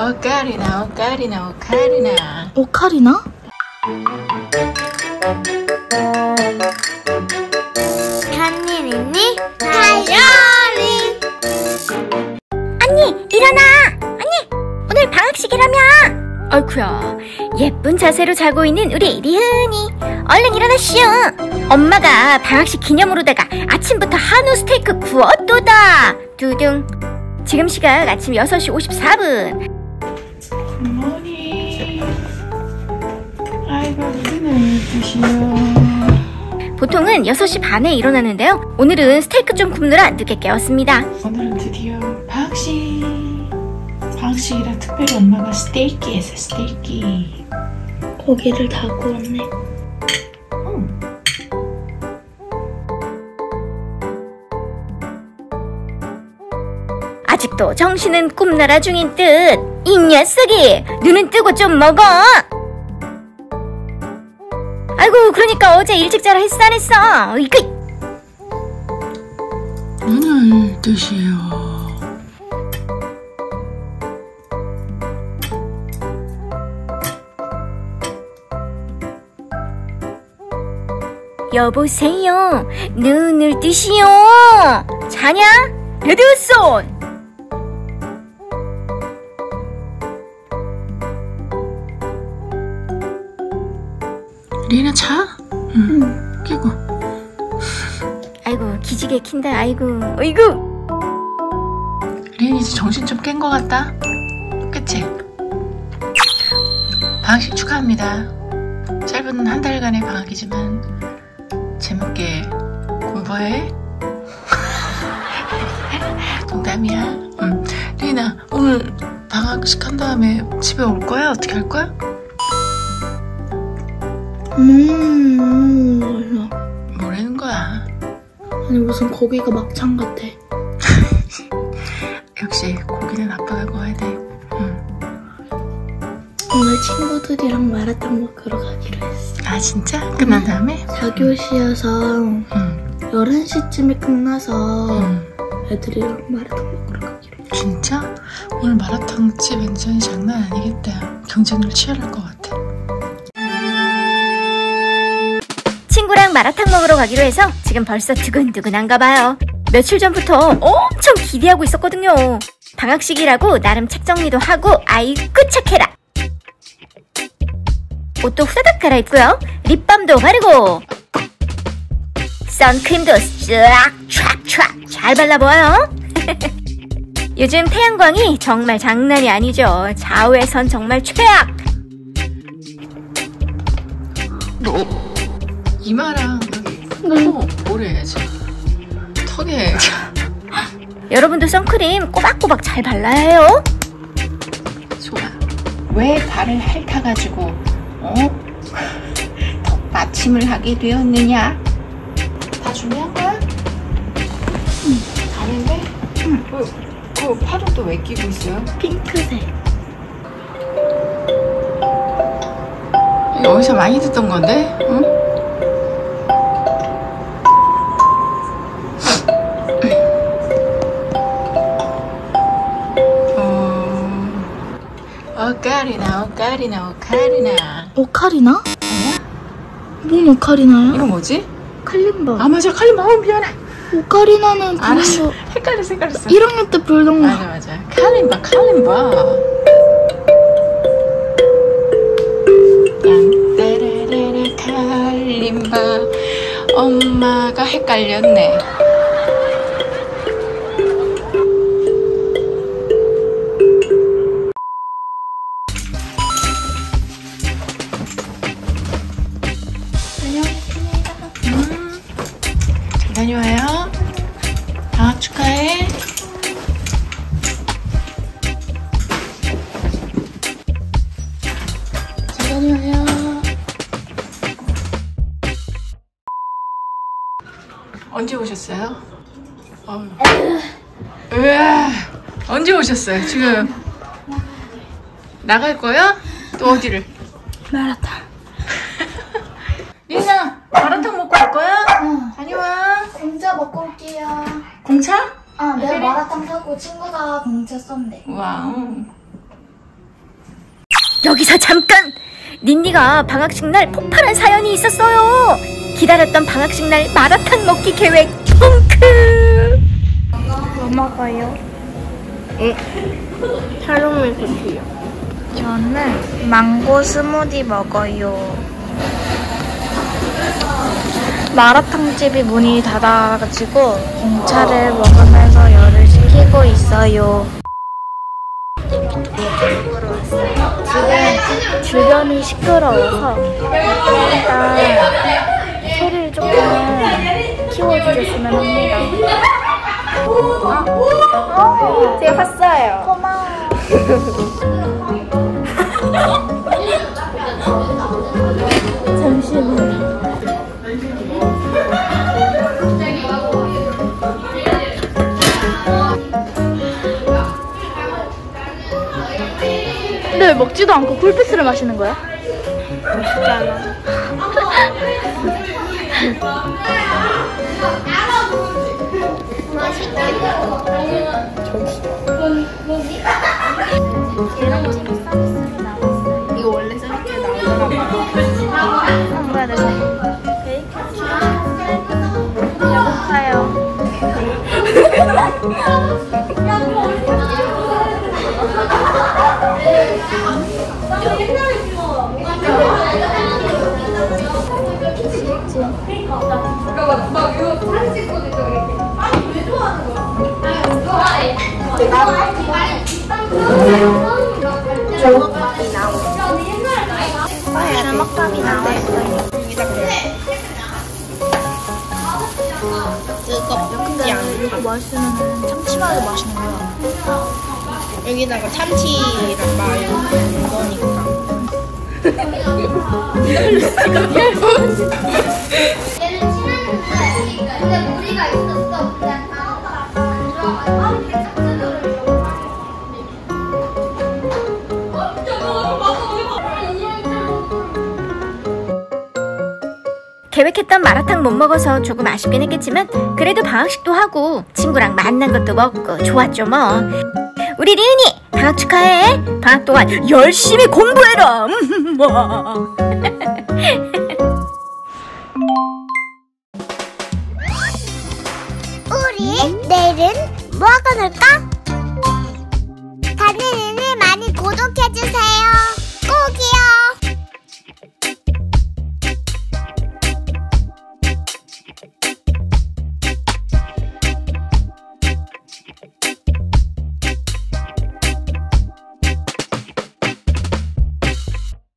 오카리나 오카리나 오카리나 오카리나? 한일 있니? 다이어리. 언니 일어나. 언니 오늘 방학식이라며. 어이쿠야, 예쁜 자세로 자고 있는 우리 리은이, 얼른 일어나시오. 엄마가 방학식 기념으로다가 아침부터 한우 스테이크 구웠도다. 두둥. 지금 시각 아침 6시 54분. 굿모닝. 아이고 우리는 12시요. 보통은 6시 반에 일어나는데요, 오늘은 스테이크 좀 굽느라 늦게 깨웠습니다. 오늘은 드디어 방학식이라 특별히 엄마가 스테이키 했어. 스테이키 고기를 다 구웠네. 아직도 정신은 꿈나라 중인 듯. 이 녀석이 눈은 뜨고 좀 먹어. 아이고, 그러니까 어제 일찍 자라 했어 안 했어? 이거. 오늘 뜻이요. 여보세요, 눈을 뜨시오. 자냐? 레드손. 리나 자? 응. 끼고. 아이고, 기지개 킨다. 아이고, 어이구. 리나 이제 정신 좀 깬 것 같다. 그치? 방학식 축하합니다. 짧은 한 달간의 방학이지만 재밌게 공부해. 농담이야. 리나 오늘 방학식 한 다음에 집에 올 거야? 어떻게 할 거야? 몰라. 뭐라는 거야? 아니 무슨 고기가 막창 같아. 역시 고기는 아빠가 구워야 돼. 오늘 친구들이랑 마라탕 먹으러 가기로 했어. 아 진짜? 끝난 다음에? 4교시여서 11시쯤에 끝나서 애들이랑 마라탕 먹으러 가기로 했어. 진짜? 오늘 마라탕집 완전히 장난 아니겠다. 경쟁률 치열할 것 같아. 친구랑 마라탕 먹으러 가기로 해서 지금 벌써 두근두근한가 봐요. 며칠 전부터 엄청 기대하고 있었거든요. 방학식이라고 나름 책 정리도 하고, 아이고 착해라. 옷도 후다닥 갈아입고요. 립밤도 바르고 선크림도 쫙 잘 발라보아요. 요즘 태양광이 정말 장난이 아니죠. 좌우에선 정말 최악. 이마랑 코 오래 해야지. 턱에 해야지. 여러분도 선크림 꼬박꼬박 잘 발라야 해요. 좋아. 왜 발을 핥아가지고 턱 받침을 하게 되었느냐? 다 준비한 거야? 다른데? 그 팔은 또 왜 끼고 있어요? 핑크색. 이거 어디서 많이 듣던 건데? 응? 오카리나 오카리나 오카리나. 오카리나? 뭐야? 뭔 오카리나야? 이거 뭐지? 칼림바. 아 맞아, 칼림바. 미안해. 오카리나는 알았어. 헷갈렸어. 1학년 때 불던 거. 맞아. 칼림바. 양떼레레레 칼림바. 엄마가 헷갈렸네. 잘 다녀와요. 방학 축하해. 잘 다녀와요. 언제 오셨어요? 언제 오셨어요? 지금 나갈 거야? 또 어디를? 마라탕. 리나 마라탕 먹고 갈 거야? 응. 다녀와. 공짜 먹고 올게요. 공차? 내가 마라탕 사고 친구가 공짜 쏜대. 와우. 여기서 잠깐! 닌니가 방학식 날 폭발한 사연이 있었어요. 기다렸던 방학식 날 마라탕 먹기 계획 펑크! 뭐 먹어요? 타로미 쿠키요. 저는 망고 스무디 먹어요. 마라탕집이 문이 닫아가지고 공차를 먹으면서 열을 식히고 있어요. 지금 주변이 시끄러워서 일단 소리를 조금 키워주셨으면 합니다. 제가 봤어요. 고마워. 잠시만요. 근데 왜 먹지도 않고 쿨피스를 마시는 거야? 맛있잖아. 계란찜 서비스로 나왔어요. 이거 원래 서비스에 나오더라고요. 뭐야 되지? 베이컨 배고파요. 주먹밥이 나왔어요. 뜨겁지 않아. 이렇게 마시면 참치마요 마시는 거야. 여기다가 참치랑 마요 넣으니까. 얘는 친하는 거야. 근데 우리가 있었어. 그냥 다 들어가서 계획했던 마라탕 못 먹어서 조금 아쉽긴 했겠지만 그래도 방학식도 하고 친구랑 만난 것도 먹고 좋았죠 뭐. 우리 리은이 방학 축하해. 방학 동안 열심히 공부해라. 우리 내일은 뭐가 놀까? 다니는 일 많이 구독해주세요.